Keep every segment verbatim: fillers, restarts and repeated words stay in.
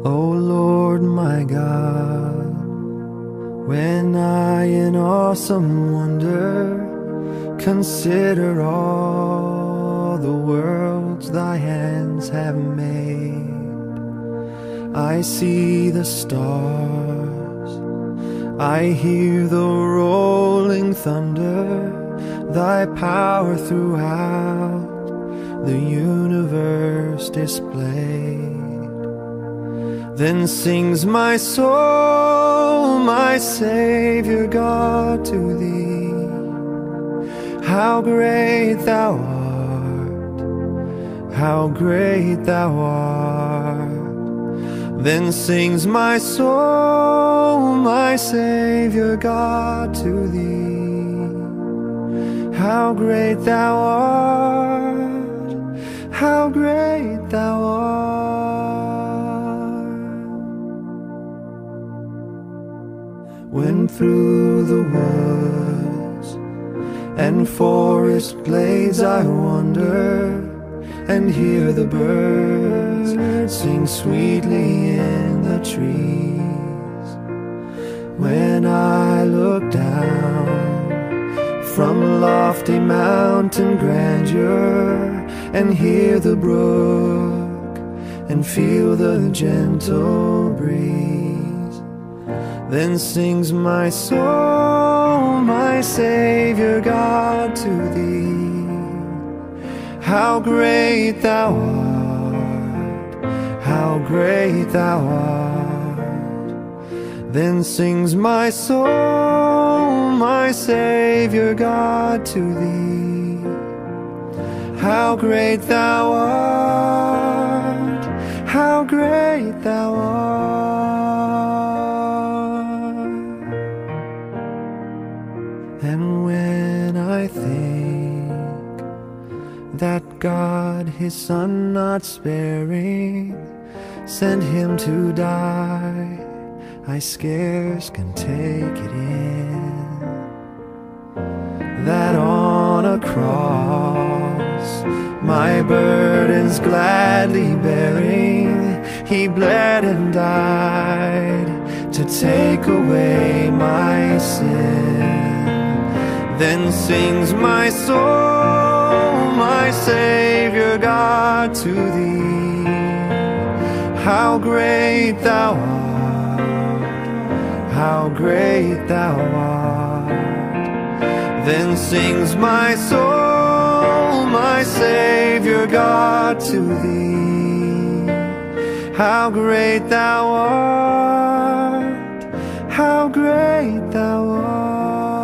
O Lord my God, when I in awesome wonder consider all the worlds thy hands have made, I see the stars, I hear the rolling thunder, thy power throughout the universe displayed. Then sings my soul, my Savior God, to thee, how great thou art, how great thou art. Then sings my soul, my Savior God, to thee, how great thou art, how great thou art. When through the woods and forest glades I wander and hear the birds sing sweetly in the trees, when I look down from lofty mountain grandeur and hear the brook and feel the gentle breeze, then sings my soul, my Savior God, to thee, how great thou art, how great thou art. Then sings my soul, my Savior God, to thee, how great thou art, how great thou art. And when I think that God his Son not sparing sent him to die, I scarce can take it in, that on a cross, my burdens gladly bearing, he bled and died to take away my sin. Then sings my soul, my Savior God, to thee, how great thou art, how great thou art. Then sings my soul, my Savior God, to thee, how great thou art, how great thou art.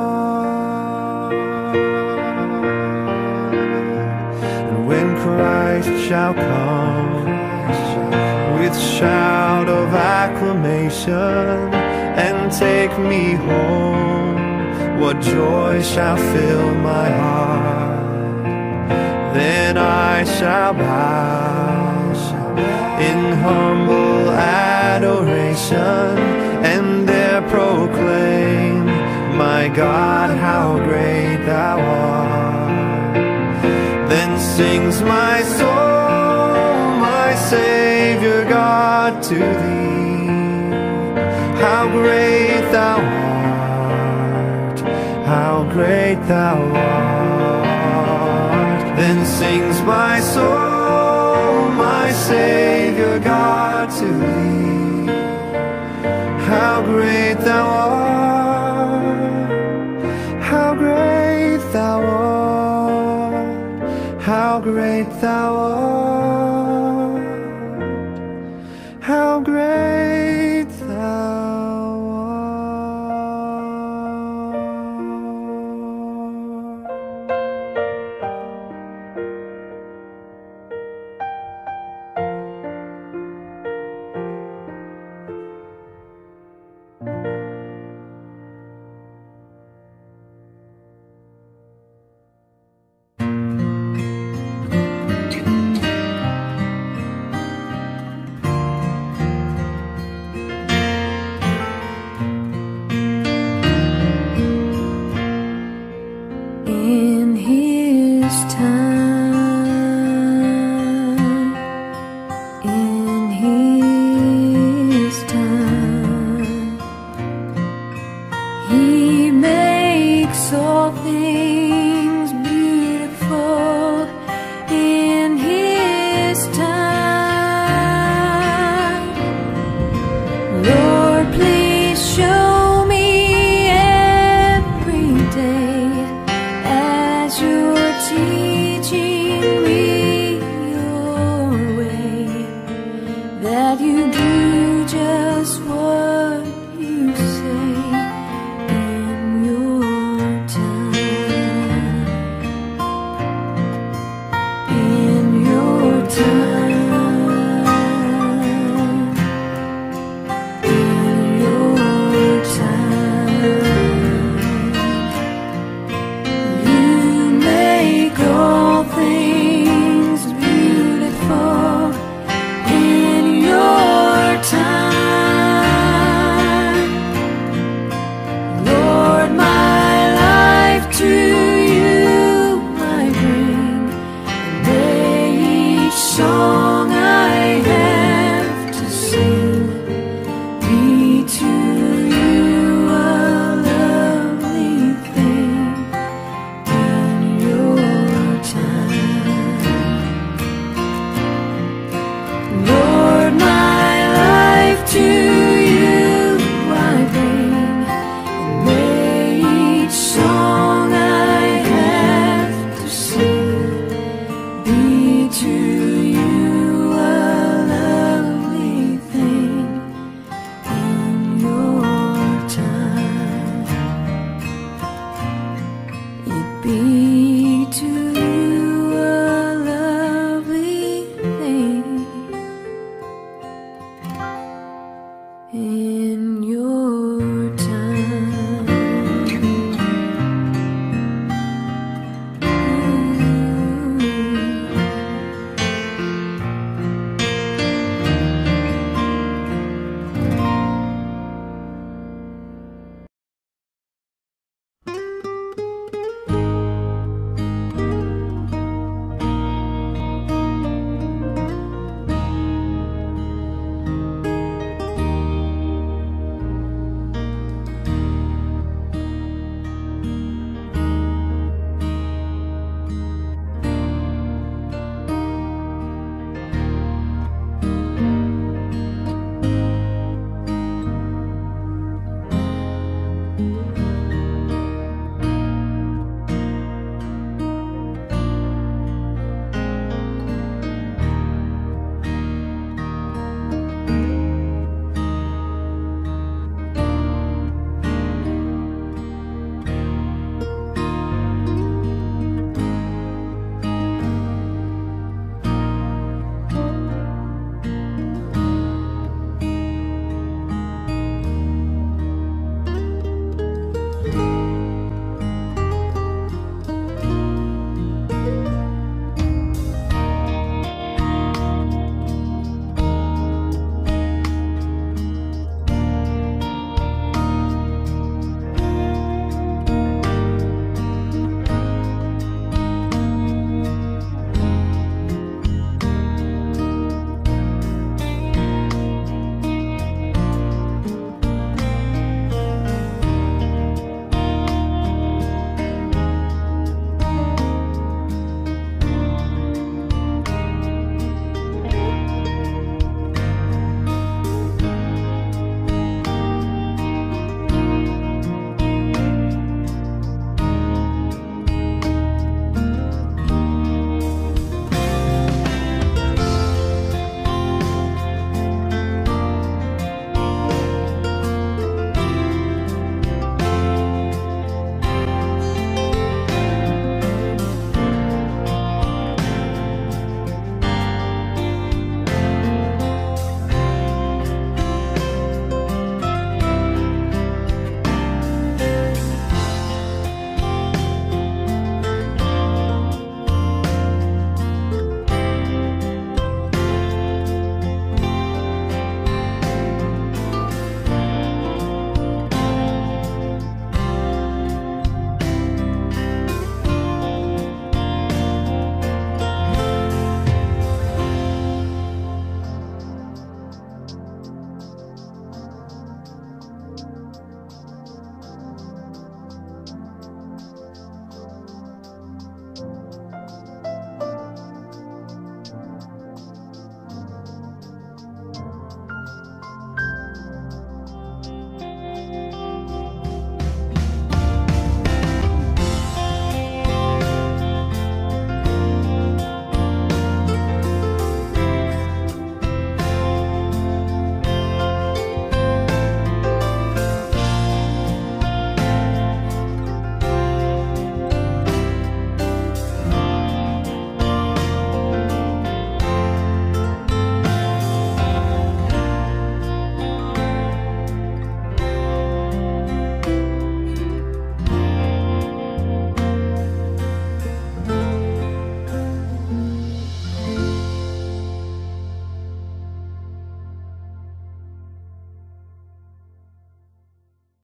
When Christ shall come with shout of acclamation and take me home, what joy shall fill my heart. Then I shall bow in humble adoration and there proclaim, my God, how great thou art. Then sings my soul, my Savior God, to thee, how great thou art, how great thou art. Then sings my soul, my Savior God, to thee, how great thou art, how great thou art, how great thou art, how great thou art. just what you say in your time, in your time, in your time. You make all things beautiful in your time. Lord, my life to you I bring, and may each song I have to sing be to you a lovely thing in your time. Lord, my life to you I bring, and may each song I have to sing be to you a lovely thing in your time. It be to you a lovely thing in